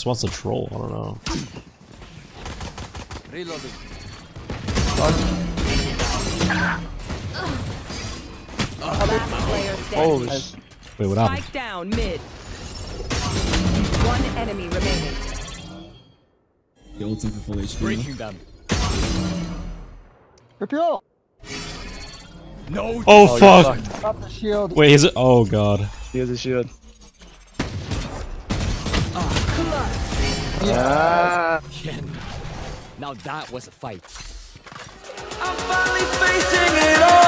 just wants to troll. I don't know. Reloading. Oh, wait, what happened? Spike down mid. One enemy remaining. The ultimate for full HP. Breaking them. Prepare. No. Oh, fuck! Up the shield. Wait, is it? Oh god. He has a shield. Yeah. Now that was a fight. I'm finally facing it all.